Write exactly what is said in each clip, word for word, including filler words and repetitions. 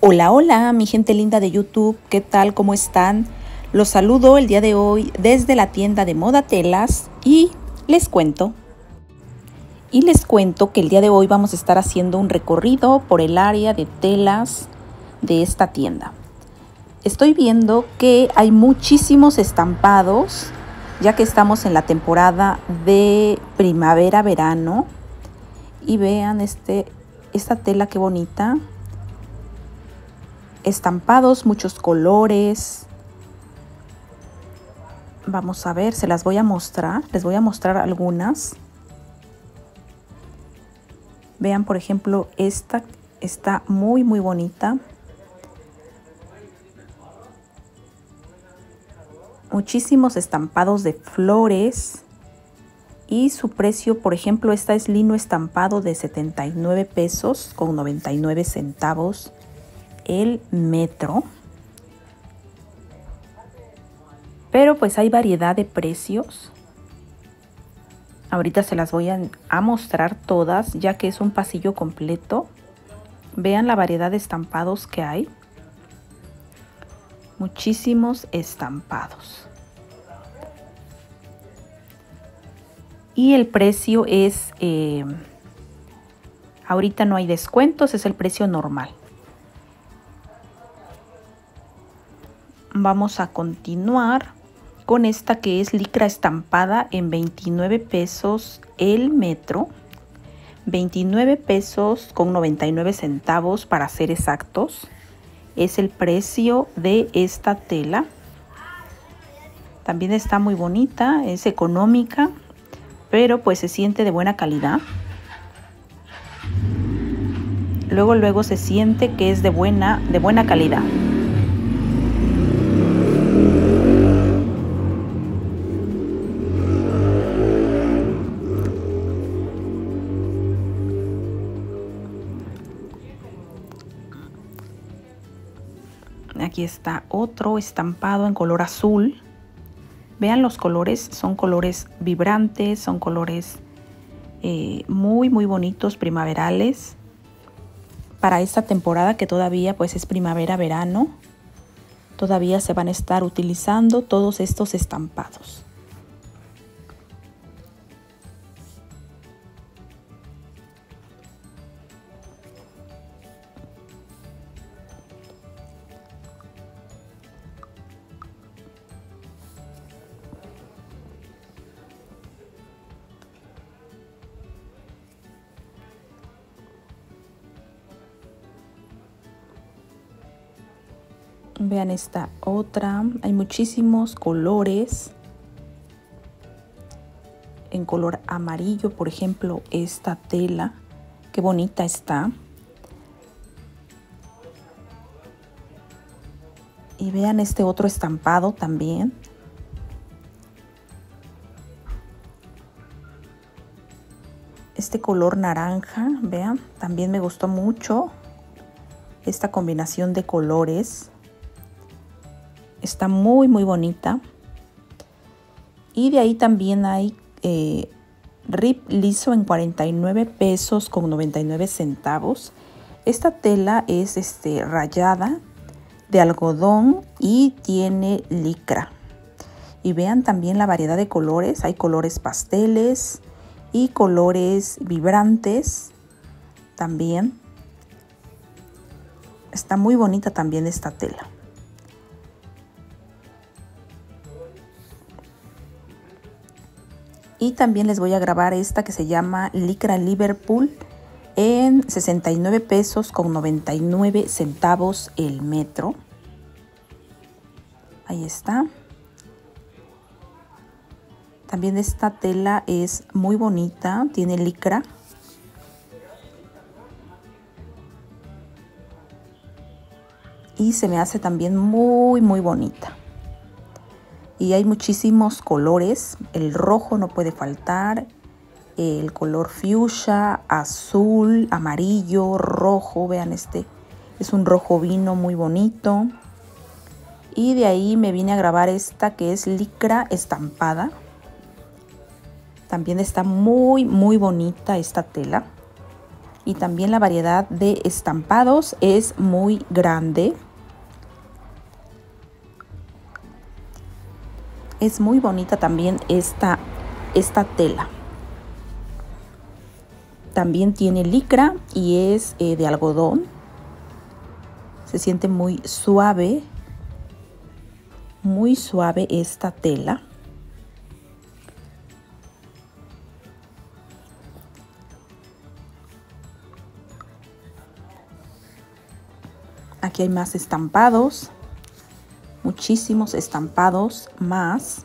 Hola, hola, mi gente linda de YouTube, ¿qué tal? ¿Cómo están? Los saludo el día de hoy desde la tienda de Moda Telas y les cuento. Y les cuento que el día de hoy vamos a estar haciendo un recorrido por el área de telas de esta tienda. Estoy viendo que hay muchísimos estampados, ya que estamos en la temporada de primavera-verano. Y vean este, esta tela, qué bonita. Estampados, muchos colores. Vamos a ver, se las voy a mostrar. Les voy a mostrar algunas. Vean, por ejemplo, esta está muy, muy bonita. Muchísimos estampados de flores. Y su precio, por ejemplo, esta es lino estampado de setenta y nueve pesos con noventa y nueve centavos el metro. Pero pues hay variedad de precios. Ahorita se las voy a, a mostrar todas, ya que es un pasillo completo. Vean la variedad de estampados que hay. Muchísimos estampados. Y el precio es, eh, ahorita no hay descuentos, es el precio normal. Vamos a continuar con esta que es licra estampada en veintinueve pesos el metro. veintinueve pesos con noventa y nueve centavos para ser exactos. Es el precio de esta tela. También está muy bonita, es económica, pero pues se siente de buena calidad. Luego, luego se siente que es de buena, de buena calidad. Aquí está otro estampado en color azul. Vean los colores, son colores vibrantes, son colores eh, muy muy bonitos, primaverales. Para esta temporada que todavía pues es primavera-verano, todavía se van a estar utilizando todos estos estampados. Vean esta otra, hay muchísimos colores. En color amarillo, por ejemplo, esta tela, qué bonita está. Y vean este otro estampado también. Este color naranja, vean, también me gustó mucho esta combinación de colores. Está muy muy bonita. Y de ahí también hay eh, rip liso en cuarenta y nueve pesos con noventa y nueve centavos. Esta tela es este, rayada de algodón y tiene licra. Y vean también la variedad de colores. Hay colores pasteles y colores vibrantes también. Está muy bonita también esta tela. Y también les voy a grabar esta que se llama licra Liverpool en sesenta y nueve pesos con noventa y nueve centavos el metro. Ahí está. También esta tela es muy bonita, tiene licra. Y se me hace también muy muy bonita. Y hay muchísimos colores, el rojo no puede faltar, el color fuchsia, azul, amarillo, rojo, vean este, es un rojo vino muy bonito. Y de ahí me vine a grabar esta que es licra estampada. También está muy muy bonita esta tela. Y también la variedad de estampados es muy grande. Es muy bonita también esta, esta tela. También tiene licra y es eh, de algodón. Se siente muy suave. Muy suave esta tela. Aquí hay más estampados. Muchísimos estampados más.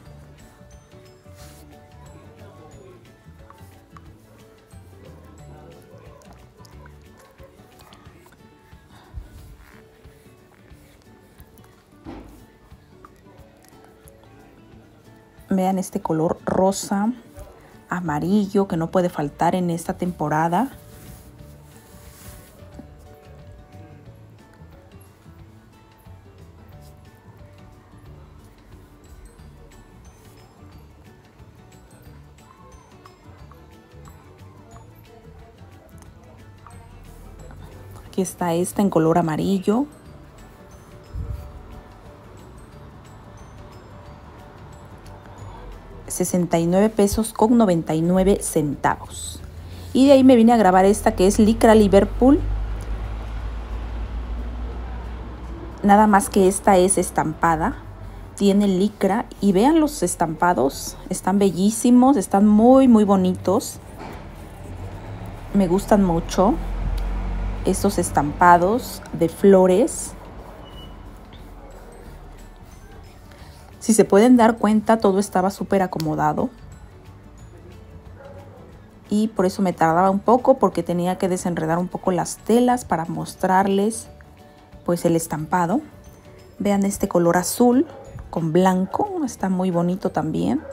Vean este color rosa, amarillo que no puede faltar en esta temporada. Aquí está esta en color amarillo. sesenta y nueve pesos con noventa y nueve centavos. Y de ahí me vine a grabar esta que es licra Liverpool. Nada más que esta es estampada. Tiene licra y vean los estampados. Están bellísimos, están muy muy bonitos. Me gustan mucho estos estampados de flores. Si se pueden dar cuenta, todo estaba súper acomodado. Y por eso me tardaba un poco, porque tenía que desenredar un poco las telas para mostrarles pues el estampado. Vean este color azul con blanco, está muy bonito también.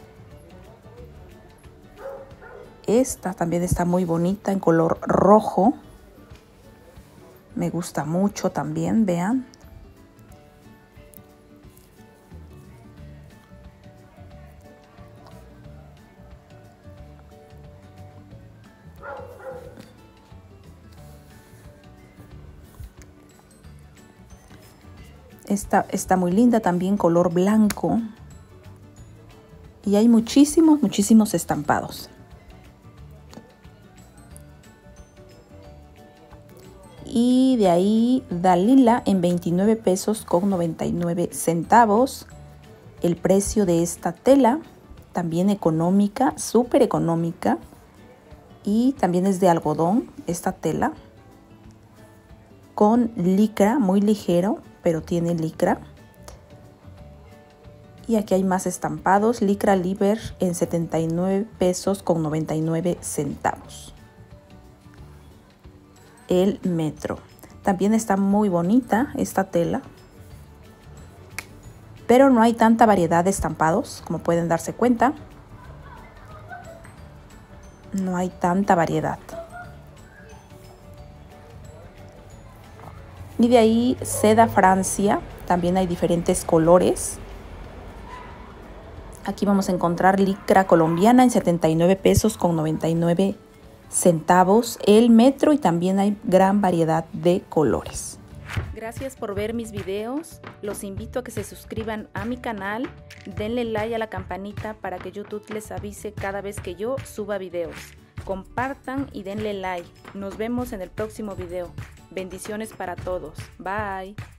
Esta también está muy bonita en color rojo. Me gusta mucho también, vean. Esta está muy linda también, color blanco. Y hay muchísimos, muchísimos estampados. Y de ahí Dalila en veintinueve pesos con noventa y nueve centavos. El precio de esta tela, también económica, súper económica. Y también es de algodón esta tela. Con licra, muy ligero, pero tiene licra. Y aquí hay más estampados. Licra Liber en setenta y nueve pesos con noventa y nueve centavos. El metro. También está muy bonita esta tela. Pero no hay tanta variedad de estampados, como pueden darse cuenta. No hay tanta variedad. Y de ahí seda Francia, también hay diferentes colores. Aquí vamos a encontrar licra colombiana en setenta y nueve pesos con noventa y nueve centavos el metro, y también hay gran variedad de colores. Gracias por ver mis videos. Los invito a que se suscriban a mi canal, denle like a la campanita para que YouTube les avise cada vez que yo suba videos. Compartan y denle like. Nos vemos en el próximo video. Bendiciones para todos. Bye.